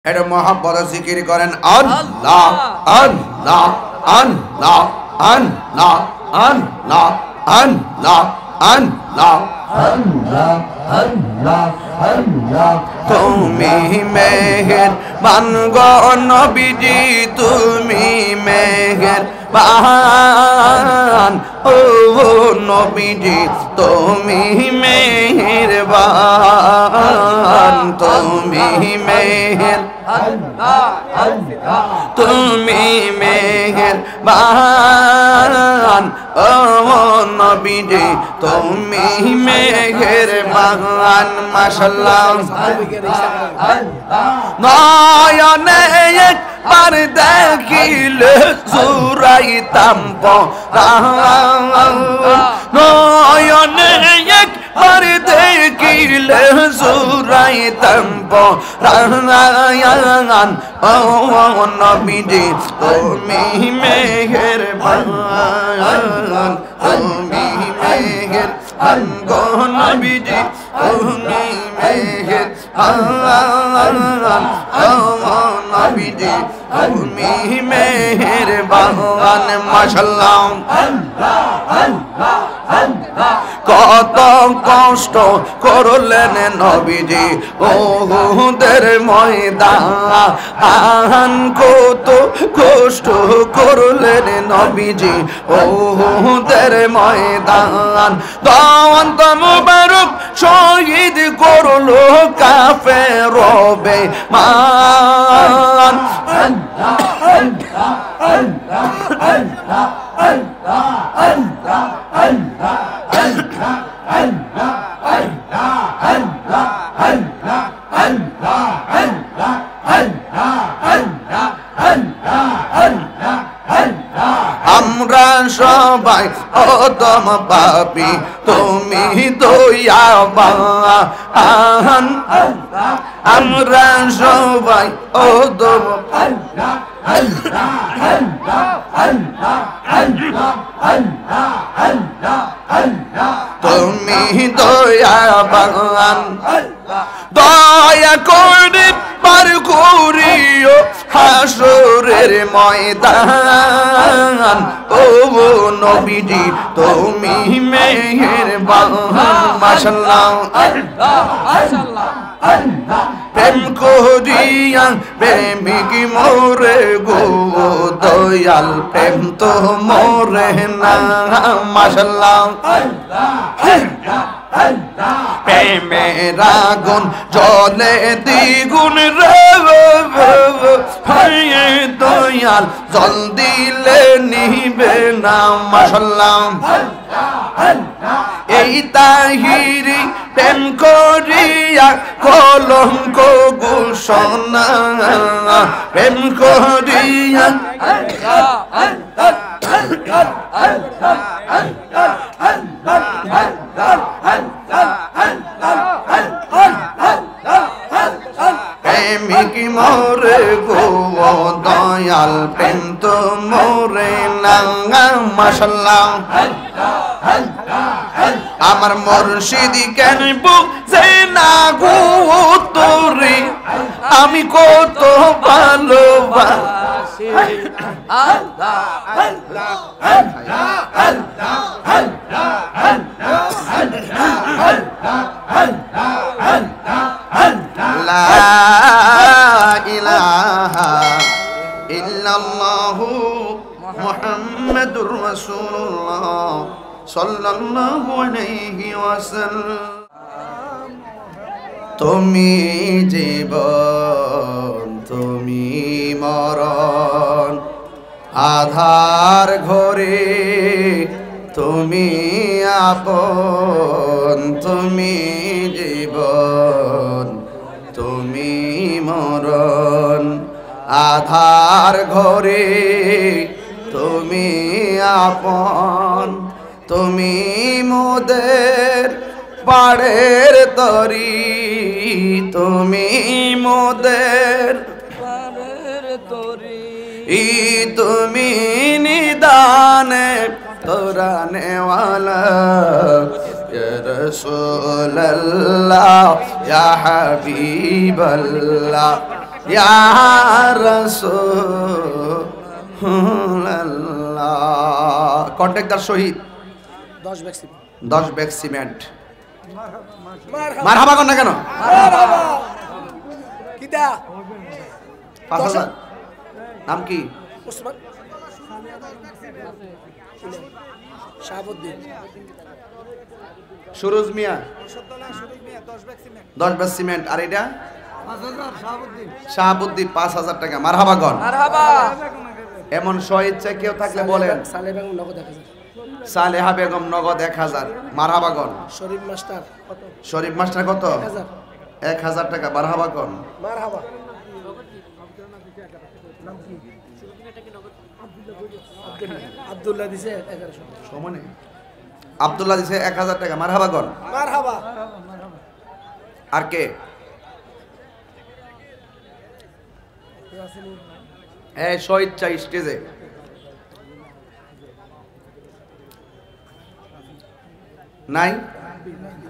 এটা মহব্বত জিকির করেন আল্লাহ আল্লাহ আল্লাহ আল্লাহ আল্লাহ আল্লাহ আল্লাহ আল্লাহ আল্লাহ আল্লাহ তুমি মেহেরবান গো নবীজি তুমি মেহেরবান ও নবীজি তুমি মেহেরবান তুমি তুমি মেহেরবান ও নবীজি তুমি মেহেরবান মাশাআল্লাহ নয়নে একবার দেখিলে জুরাইতাম পরাণ নয়নে একবার দেখিলে জুরাইতাম পরাণ ও নবীজি তুমি মেহেরবান তুমি মেহেরবান গো নবীজি তুমি মেহেরবান ও নবীজি তুমি মেহেরবান মাশাআল্লাহ কত কষ্ট করলেন নবীজি ওহুদের ময়দান কত কষ্ট করলেন নবীজি ওহুদের ময়দান দাওয়াত মুবারক শহীদ করলো কাফের বেঈমান আমরা সবাই অদম পাপী তুমি দয়াবান আমরা সবাই অদম তুমি দয়াবান দয়া করে পার করিও হাসরের ময়দান ও নবীজি তুমি মেহেরবান মাশাআল্লাহ প্রেম করিয়া প্রেমিক মোরে গো দয়াল প্রেম তো মোরে না মাশাআল্লাহ প্রেমের আগুন জ্বলে দ্বিগুণ রে দয়াল জল দিলে নিবে না মাশাআল্লাহ এই তাহিরি প্রেম করিয়া কলঙ্ক ঘোষণা প্রেম করিয়া প্রেমিক মোরে গো দয়াল প্রেম তো মোরে না মাশাআল্লাহ আমার মুর্শিদ কেন বুঝে না গো তোরে আমি কত ভালোবাসি আল্লাহ আল্লাহ আল্লাহ আল্লাহ আল্লাহ লা ইলাহা ইল্লাল্লাহু মুহাম্মাদুর রাসূলুল্লাহ সাল্লাল্লাহু আলাইহি ওয়াসাল্লাম তুমি জীবন তুমি মরণ আধার ঘরে তুমি আপন তুমি জীবন তুমি মরণ আধার ঘরে তুমি আপন তুমি মোদের পাড়ের তরি তুমি মোদের পাড়ের তরি তুমি নিদানে তোরানে ওয়ালা ইয়া রাসূলুল্লাহ ইয়া হাবিবাল্লাহ ইয়া রাসূলুল্লাহ। Contractor Shahid 10 bag cement. মারহাবা কর না কেন? 5000। নাম কি? Suraj Mia 10 bag cement. আর এটা শাহাবুদ্দিন 5000 টাকা। মারহাবা কর। এমন স্বইচ্ছা কেউ থাকলে বলেন। সালেহা বেগম নগদ 1000। মারহাবা কর। শরীফ মাস্টার কত? 1000 টাকা। মারহাবা কর। আব্দুল্লাহ দিছে 1000 টাকা। মারহাবা কর। আর কে? এই স্বইচ্ছা স্টেজে নাই?